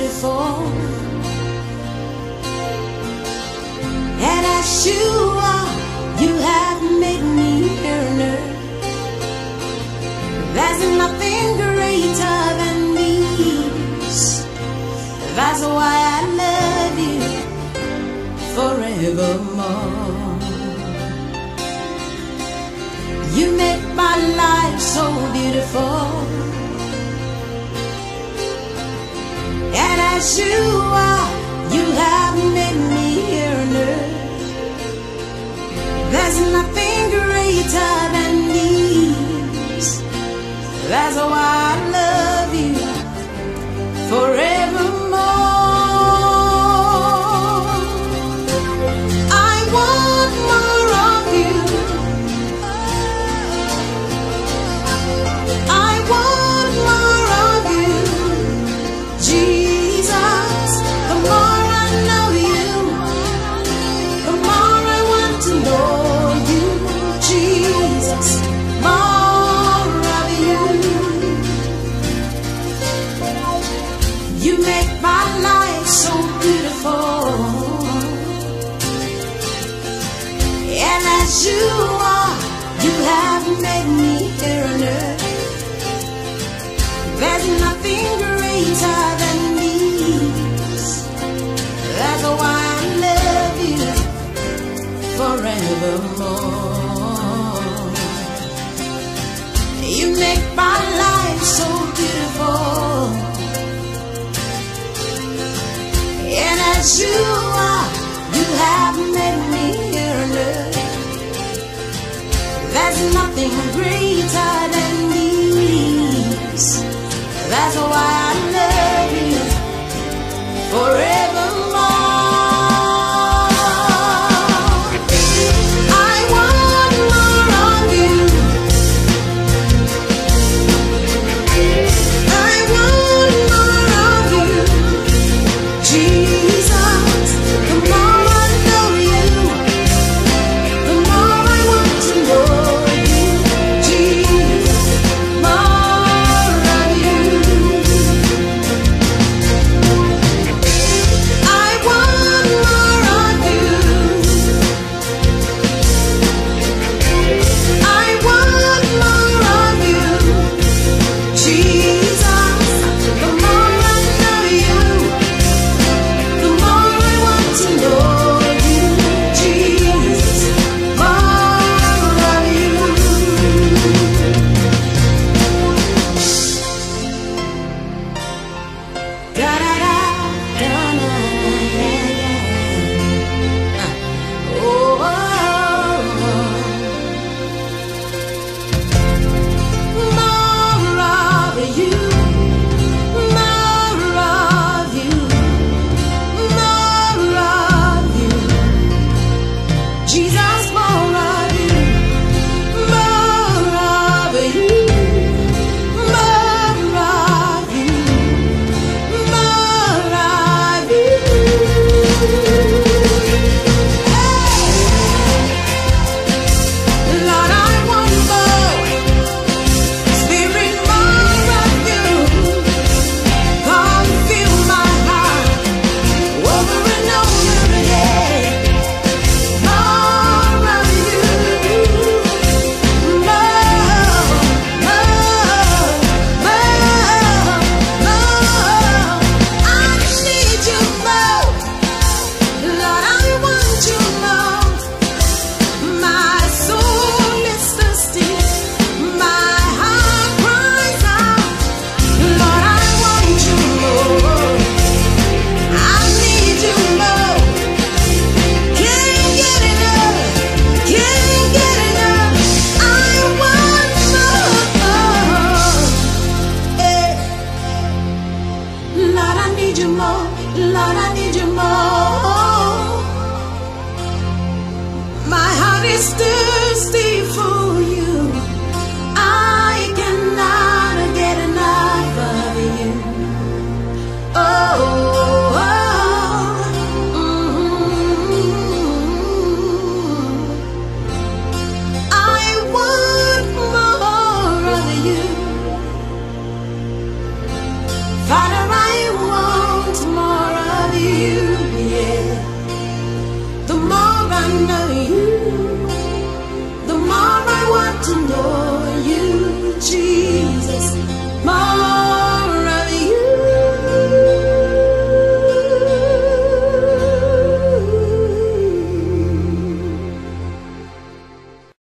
beautiful. And as you are, you have made me here on earth. There's nothing greater than these. That's why I love you forevermore. You make my life so beautiful. And as you are, you have made me here on earth. There's nothing greater than these. That's why I love you forevermore. I want more of you. I want more of you, Jesus. The more I know you, the more I want to know you, Jesus. More of you. You make my life so beautiful. And as you are, you have made me here on earth. There's nothing greater than these. That's why I love you forevermore. You make my life so beautiful. And as you are, you have made me here on earth. There's nothing greater than these. That's why I love you forevermore. I want more of you. I want more of you, Jesus. The more I know you, the more I want to know you, Jesus. More of you. I want more of you. I want more of you, Jesus. The more I know you, the more I want to know you, Jesus. More of you. Da-da-da, da-na, yeah. Oh, more of you, more of you, more of you, Jesus. More of you, more of you, more of you, more of you. Lord, I want more. Spirit, more of you. Come fill my heart over and over again. More of you. More, more. I need you more. Lord, I want you more. My soul is thirsty. My heart cries out. Lord, I want you more. I need you more. Can't get enough. Can't get enough. I want more. Eh. Lord, I need you more. Lord, I need you more. My heart is thirsty for you. I cannot get enough of you. Oh, I want more of you. Father, I want know you, Jesus. More